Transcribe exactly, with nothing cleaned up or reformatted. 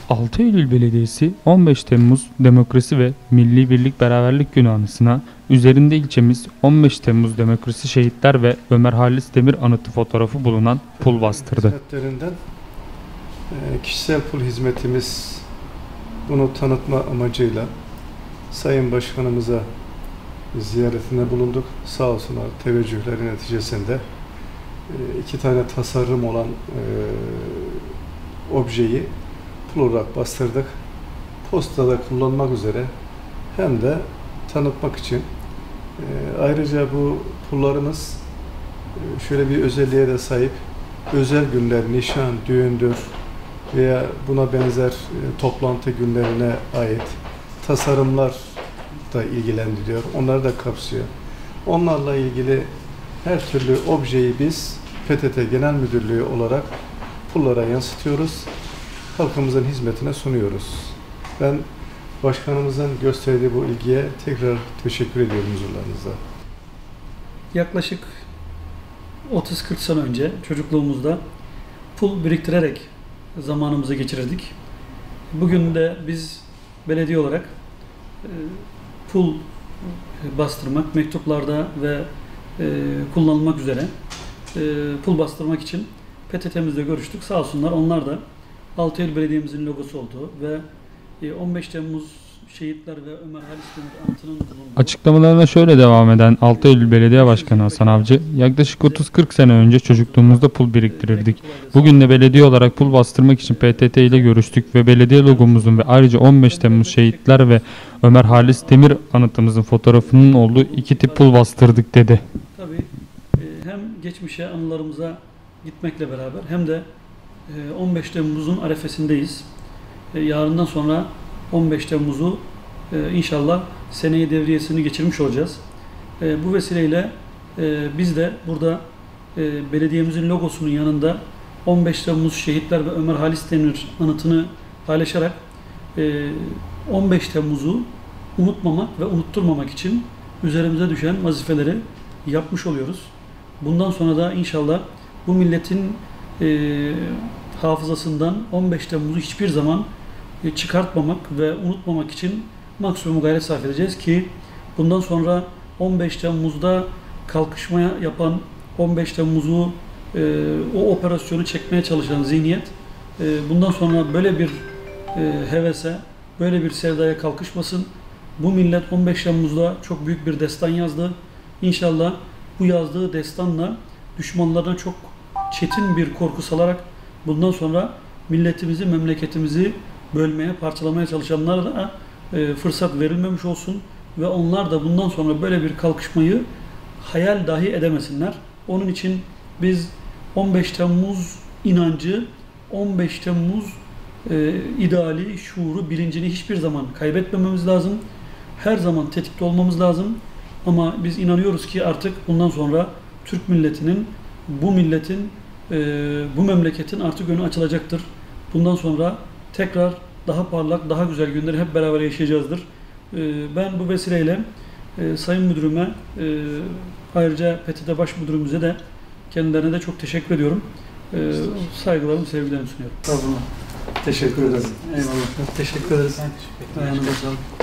altı Eylül Belediyesi on beş Temmuz Demokrasi ve Milli Birlik Beraberlik Günü anısına üzerinde ilçemiz on beş Temmuz Demokrasi Şehitler ve Ömer Halis Demir anıtı fotoğrafı bulunan pul bastırdı. Hizmetlerinden kişisel pul hizmetimiz, bunu tanıtma amacıyla Sayın Başkanımıza ziyaretinde bulunduk. Sağ olsunlar, teveccühleri neticesinde iki tane tasarım olan e, objeyi pul olarak bastırdık. Postada kullanmak üzere hem de tanıtmak için. E, ayrıca bu pullarımız e, şöyle bir özelliğe de sahip. Özel günler, nişan, düğündür veya buna benzer e, toplantı günlerine ait tasarımlar da ilgilendiriyor. Onları da kapsıyor. Onlarla ilgili her türlü objeyi biz P T T Genel Müdürlüğü olarak pullara yansıtıyoruz. Halkımızın hizmetine sunuyoruz. Ben başkanımızın gösterdiği bu ilgiye tekrar teşekkür ediyorum huzurlarınızda. Yaklaşık otuz kırk sene önce çocukluğumuzda pul biriktirerek zamanımızı geçirirdik. Bugün de biz belediye olarak pul bastırmak, mektuplarda ve kullanılmak üzere pul bastırmak için P T T'mizle görüştük. Sağ olsunlar, onlar da altı Eylül Belediye'mizin logosu olduğu ve on beş Temmuz Şehitler ve Ömer Halis Demir anıtının bulunduğu... Açıklamalarına şöyle devam eden altı Eylül Belediye Başkanı Hasan Avcı, yaklaşık otuz kırk sene önce çocukluğumuzda pul biriktirirdik. Bugün de belediye olarak pul bastırmak için P T T ile görüştük ve belediye logomuzun ve ayrıca on beş Temmuz Şehitler ve Ömer Halis Demir anıtımızın fotoğrafının olduğu iki tip pul bastırdık dedi. Tabii hem geçmişe, anılarımıza gitmekle beraber hem de on beş Temmuz'un arefesindeyiz. Yarından sonra on beş Temmuz'u inşallah seneye devriyesini geçirmiş olacağız. Bu vesileyle biz de burada belediyemizin logosunun yanında on beş Temmuz Şehitler ve Ömer Halis Demir anıtını paylaşarak on beş Temmuz'u unutmamak ve unutturmamak için üzerimize düşen vazifeleri yapmış oluyoruz. Bundan sonra da inşallah bu milletin e, hafızasından on beş Temmuz'u hiçbir zaman e, çıkartmamak ve unutmamak için maksimum gayret sarf edeceğiz ki bundan sonra on beş Temmuz'da kalkışmaya yapan, on beş Temmuz'u e, o operasyonu çekmeye çalışan zihniyet e, bundan sonra böyle bir e, hevese, böyle bir sevdaya kalkışmasın. Bu millet on beş Temmuz'da çok büyük bir destan yazdı. İnşallah bu yazdığı destanla düşmanlarına çok çetin bir korku salarak bundan sonra milletimizi, memleketimizi bölmeye, parçalamaya çalışanlara da e, fırsat verilmemiş olsun ve onlar da bundan sonra böyle bir kalkışmayı hayal dahi edemesinler. Onun için biz on beş Temmuz inancı, on beş Temmuz e, ideali, şuuru, bilincini hiçbir zaman kaybetmememiz lazım. Her zaman tetikte olmamız lazım. Ama biz inanıyoruz ki artık bundan sonra Türk milletinin, bu milletin, e, bu memleketin artık önü açılacaktır. Bundan sonra tekrar daha parlak, daha güzel günleri hep beraber yaşayacağızdır. E, ben bu vesileyle e, Sayın Müdürüme, e, ayrıca P T T Baş Müdürümüze de kendilerine de çok teşekkür ediyorum. E, saygılarımı, sevgilerimi sunuyorum. Teşekkür ederim. Eyvallah. Teşekkür ederiz. Ayağınıza sağlık.